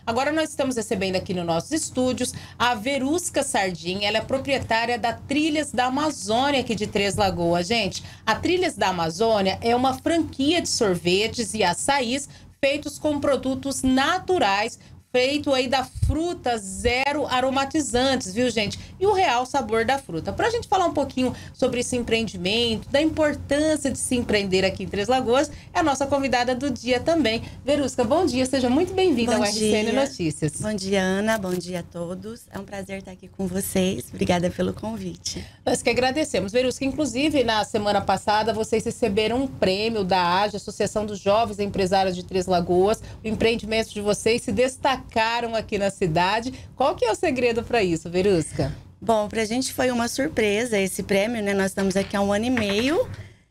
Agora nós estamos recebendo aqui nos nossos estúdios a Verusca Sardim. Ela é proprietária da Trilhas da Amazônia aqui de Três Lagoas. Gente, a Trilhas da Amazônia é uma franquia de sorvetes e açaís feitos com produtos naturais, feito aí da fruta zero aromatizantes, viu, gente? E o real sabor da fruta. Pra gente falar um pouquinho sobre esse empreendimento, da importância de se empreender aqui em Três Lagoas, é a nossa convidada do dia também. Verusca, bom dia, seja muito bem-vinda ao RCN Notícias. Bom dia, Ana, bom dia a todos. É um prazer estar aqui com vocês. Obrigada pelo convite. Nós que agradecemos, Verusca. Inclusive, na semana passada, vocês receberam um prêmio da AGE, Associação dos Jovens Empresários de Três Lagoas. O empreendimento de vocês se destacaram aqui na cidade. Qual que é o segredo para isso, Verusca? Bom, para a gente foi uma surpresa esse prêmio, né? Nós estamos aqui há 1 ano e meio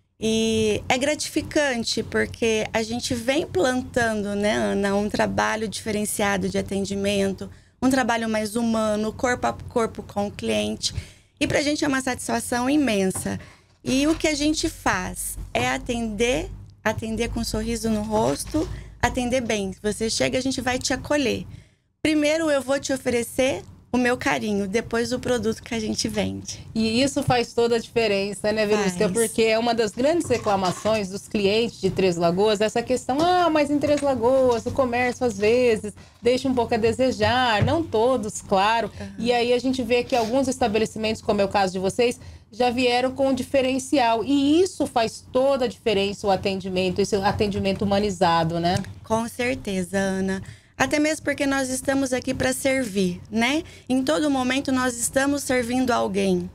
e é gratificante porque a gente vem plantando, né, Ana, um trabalho diferenciado de atendimento, um trabalho mais humano, corpo a corpo com o cliente. E para a gente é uma satisfação imensa. E o que a gente faz é atender com um sorriso no rosto, atender bem. Você chega, a gente vai te acolher. Primeiro eu vou te oferecer o meu carinho, depois o produto que a gente vende. E isso faz toda a diferença, né, Verusca? Porque é uma das grandes reclamações dos clientes de Três Lagoas, essa questão, mas em Três Lagoas o comércio às vezes deixa um pouco a desejar, não todos, claro. E aí a gente vê que alguns estabelecimentos, como é o caso de vocês, já vieram com um diferencial. E isso faz toda a diferença, o atendimento, esse atendimento humanizado, né? Com certeza, Ana. Até mesmo porque nós estamos aqui para servir, né? Em todo momento nós estamos servindo alguém.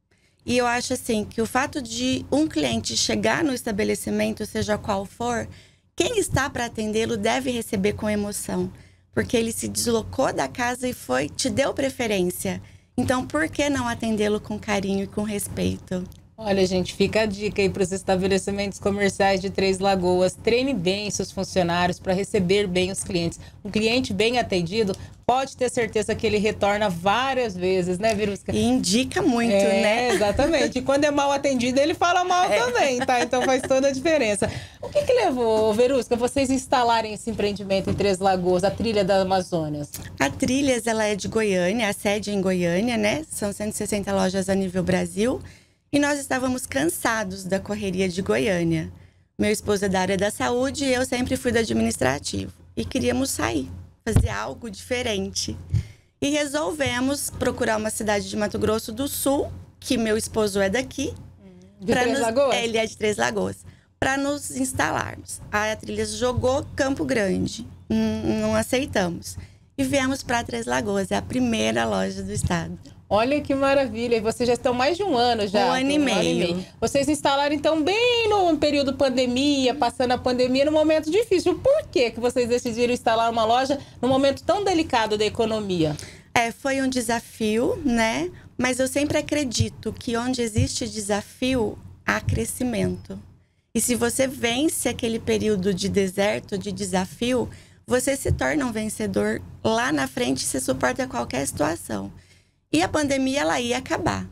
E eu acho assim, que o fato de um cliente chegar no estabelecimento, seja qual for, quem está para atendê-lo deve receber com emoção. Porque ele se deslocou da casa e te deu preferência. Então, por que não atendê-lo com carinho e com respeito? Olha, gente, fica a dica aí para os estabelecimentos comerciais de Três Lagoas. Treine bem seus funcionários para receber bem os clientes. Um cliente bem atendido pode ter certeza que ele retorna várias vezes, né, Verusca? E indica muito, né? Exatamente. E quando é mal atendido, ele fala mal também, tá? Então faz toda a diferença. O que levou, Verusca, vocês instalarem esse empreendimento em Três Lagoas, a Trilha da Amazônia? A Trilhas, ela é de Goiânia, a sede é em Goiânia, né? São 160 lojas a nível Brasil. E nós estávamos cansados da correria de Goiânia. Meu esposo é da área da saúde e eu sempre fui do administrativo. E queríamos sair, fazer algo diferente. E resolvemos procurar uma cidade de Mato Grosso do Sul, que meu esposo é daqui. De Três Lagoas? Ele é de Três Lagoas. Para nos instalarmos. A Trilhas jogou Campo Grande. Não aceitamos. E viemos para Três Lagoas. É a primeira loja do estado. Olha que maravilha. E vocês já estão mais de 1 ano já. 1 ano e meio. Vocês instalaram, então, bem no período pandemia, passando a pandemia, num momento difícil. Por que vocês decidiram instalar uma loja num momento tão delicado da economia? Foi um desafio, né? Mas eu sempre acredito que onde existe desafio, há crescimento. E se você vence aquele período de deserto, de desafio, você se torna um vencedor. Lá na frente, você suporta qualquer situação. E a pandemia, ela ia acabar,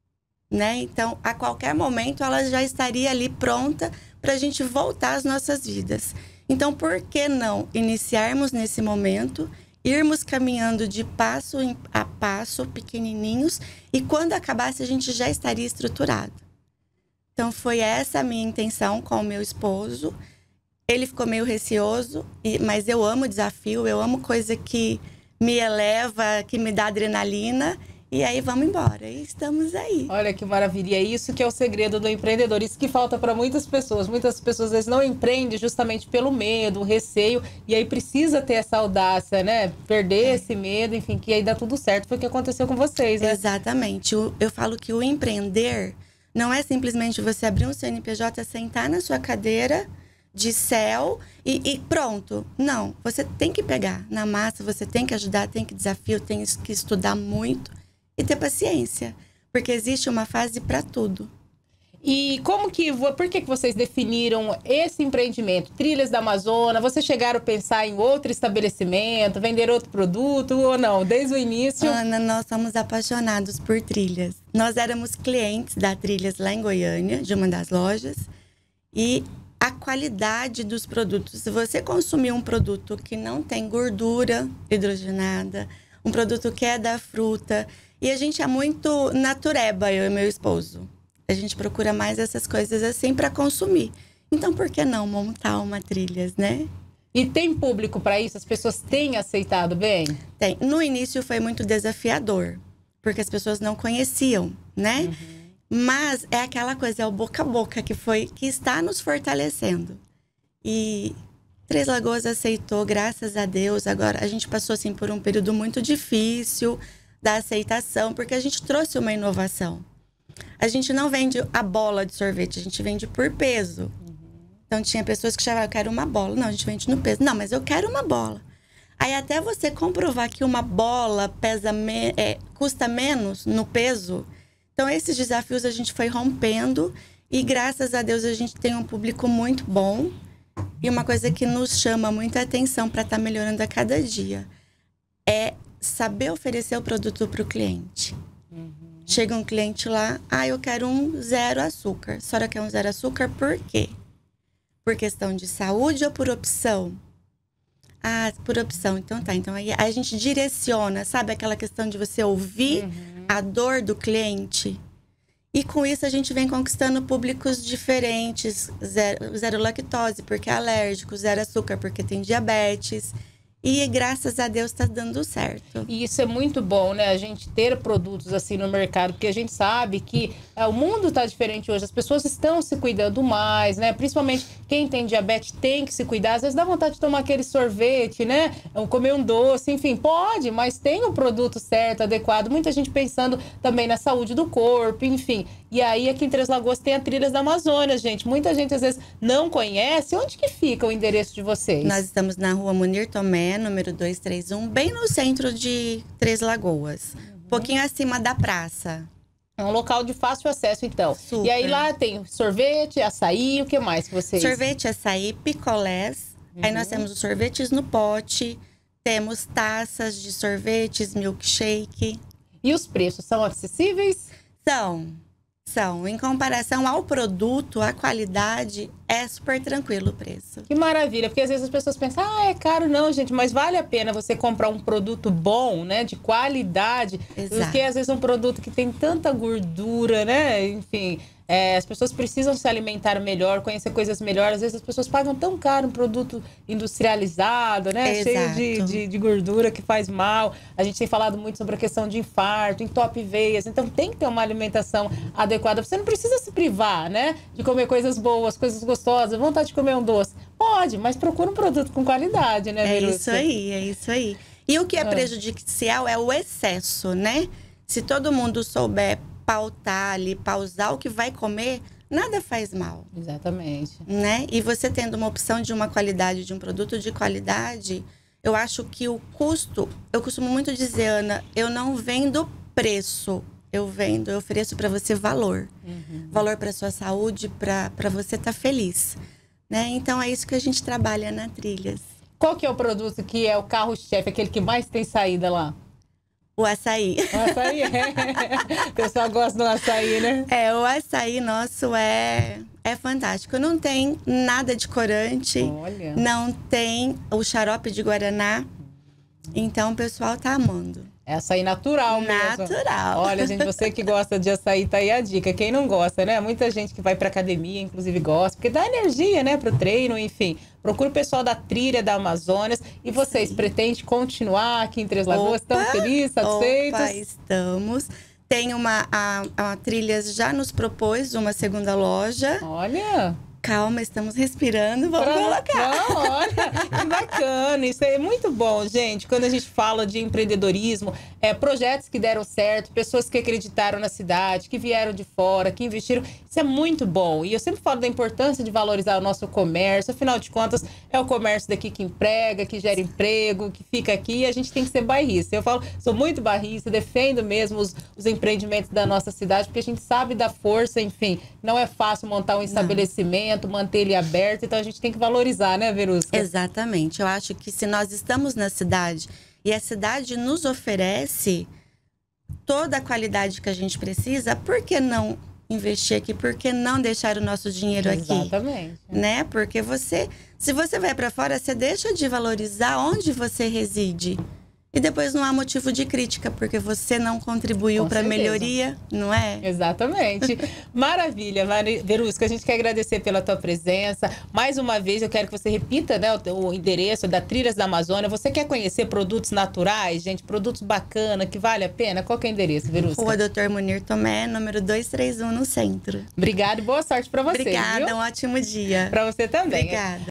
né? Então, a qualquer momento, ela já estaria ali pronta para a gente voltar às nossas vidas. Então, por que não iniciarmos nesse momento, irmos caminhando de passo a passo, pequenininhos, e quando acabasse, a gente já estaria estruturado. Então, foi essa a minha intenção com o meu esposo. Ele ficou meio receoso, mas eu amo desafio, eu amo coisa que me eleva, que me dá adrenalina. E aí, vamos embora. E estamos aí. Olha que maravilha. É isso que é o segredo do empreendedor. Isso que falta para muitas pessoas. Muitas pessoas, às vezes, não empreendem justamente pelo medo, o receio. E aí precisa ter essa audácia, né? Perder esse medo, enfim, que aí dá tudo certo. Foi o que aconteceu com vocês, né? Exatamente. Eu falo que o empreender não é simplesmente você abrir um CNPJ, sentar na sua cadeira de céu e pronto. Não, você tem que pegar na massa, você tem que ajudar, tem que desafiar, tem que estudar muito e ter paciência, porque existe uma fase para tudo. E por que vocês definiram esse empreendimento, Trilhas da Amazônia? Vocês chegaram a pensar em outro estabelecimento, vender outro produto ou não? Desde o início? Ana, nós somos apaixonados por trilhas. Nós éramos clientes da Trilhas lá em Goiânia, de uma das lojas, e a qualidade dos produtos. Se você consumir um produto que não tem gordura hidrogenada, um produto que é da fruta, e a gente é muito natureba, eu e meu esposo. A gente procura mais essas coisas assim para consumir. Então, por que não montar uma trilhas, né? E tem público para isso? As pessoas têm aceitado bem? Tem. No início foi muito desafiador, porque as pessoas não conheciam, né? Mas é aquela coisa, é o boca a boca que está nos fortalecendo. E Três Lagoas aceitou, graças a Deus. Agora, a gente passou assim por um período muito difícil da aceitação, porque a gente trouxe uma inovação. A gente não vende a bola de sorvete, a gente vende por peso. Então, tinha pessoas que chamavam, eu quero uma bola. Não, a gente vende no peso. Não, mas eu quero uma bola. Aí, até você comprovar que uma bola custa menos no peso. Então, esses desafios a gente foi rompendo. E, graças a Deus, a gente tem um público muito bom. E uma coisa que nos chama muita atenção para estar melhorando a cada dia é saber oferecer o produto para o cliente. Chega um cliente lá, eu quero um 0 açúcar. A senhora quer um 0 açúcar por quê? Por questão de saúde ou por opção? Por opção. Então tá. Então aí a gente direciona, sabe? Aquela questão de você ouvir a dor do cliente. E com isso a gente vem conquistando públicos diferentes. Zero lactose, porque é alérgico. 0 açúcar, porque tem diabetes. E graças a Deus tá dando certo. E isso é muito bom, né? A gente ter produtos assim no mercado, porque a gente sabe que o mundo tá diferente hoje. As pessoas estão se cuidando mais, né? Principalmente quem tem diabetes tem que se cuidar. Às vezes dá vontade de tomar aquele sorvete, né? Ou comer um doce, enfim, pode, mas tem o produto certo, adequado. Muita gente pensando também na saúde do corpo, enfim. E aí aqui em Três Lagoas tem a Trilhas da Amazônia, gente. Muita gente às vezes não conhece. Onde que fica o endereço de vocês? Nós estamos na Rua Munir Tomé, número 231, bem no centro de Três Lagoas. Um pouquinho acima da praça. É um local de fácil acesso, então. Super. E aí lá tem sorvete, açaí, o que mais que vocês... Sorvete, açaí, picolés. Aí nós temos os sorvetes no pote. Temos taças de sorvetes, milkshake. E os preços são acessíveis? São. Em comparação ao produto, a qualidade é super tranquilo o preço. Que maravilha, porque às vezes as pessoas pensam, é caro não, gente, mas vale a pena você comprar um produto bom, né, de qualidade, do que às vezes um produto que tem tanta gordura, né, enfim... as pessoas precisam se alimentar melhor, conhecer coisas melhores. Às vezes as pessoas pagam tão caro um produto industrializado, né? Exato. Cheio de gordura que faz mal. A gente tem falado muito sobre a questão de infarto, entope veias. Então tem que ter uma alimentação adequada. Você não precisa se privar, né? De comer coisas boas, coisas gostosas, vontade de comer um doce. Pode, mas procura um produto com qualidade, né, Verusca? É isso aí. E o que é prejudicial é o excesso, né? Se todo mundo souber pautar ali, pausar o que vai comer, nada faz mal. Exatamente. Né? E você tendo uma opção de uma qualidade, de um produto de qualidade, eu acho que o custo... Eu costumo muito dizer, Ana, eu não vendo preço. Eu ofereço para você valor. Valor para sua saúde, para você estar feliz. Né? Então, é isso que a gente trabalha na Trilhas. Qual que é o produto que é o carro-chefe, aquele que mais tem saída lá? O açaí. O açaí, O pessoal gosta do açaí, né? O açaí nosso é fantástico. Não tem nada de corante. Olha. Não tem o xarope de guaraná. Então, o pessoal tá amando. É açaí natural mesmo. Natural. Olha, gente, você que gosta de açaí, tá aí a dica. Quem não gosta, né? Muita gente que vai pra academia, inclusive, gosta. Porque dá energia, né? Pro treino, enfim. Procura o pessoal da Trilha da Amazônia. E vocês pretendem continuar aqui em Três Lagoas? Estão felizes, satisfeitos? Estamos. Tem a Trilhas já nos propôs uma segunda loja. Olha... Calma, estamos respirando, vamos colocar. Não, olha, que bacana. Isso é muito bom, gente. Quando a gente fala de empreendedorismo, projetos que deram certo, pessoas que acreditaram na cidade, que vieram de fora, que investiram. Isso é muito bom. E eu sempre falo da importância de valorizar o nosso comércio. Afinal de contas, é o comércio daqui que emprega, que gera emprego, que fica aqui. E a gente tem que ser bairrista. Eu falo, sou muito bairrista, defendo mesmo os empreendimentos da nossa cidade, porque a gente sabe da força, enfim. Não é fácil montar um estabelecimento, manter ele aberto, então a gente tem que valorizar, né, Verusca? Exatamente. Eu acho que se nós estamos na cidade e a cidade nos oferece toda a qualidade que a gente precisa, por que não investir aqui? Por que não deixar o nosso dinheiro aqui? Exatamente. Né? Porque se você vai para fora, você deixa de valorizar onde você reside. E depois não há motivo de crítica, porque você não contribuiu para a melhoria, não é? Exatamente. Maravilha, Verusca, a gente quer agradecer pela tua presença. Mais uma vez, eu quero que você repita, né, o endereço da Trilhas da Amazônia. Você quer conhecer produtos naturais, gente, produtos bacanas, que vale a pena? Qual que é o endereço, Verusca? Rua Dr. Munir Tomé, número 231, no centro. Obrigada e boa sorte para você. Obrigada, viu? um ótimo dia. Para você também. Obrigada.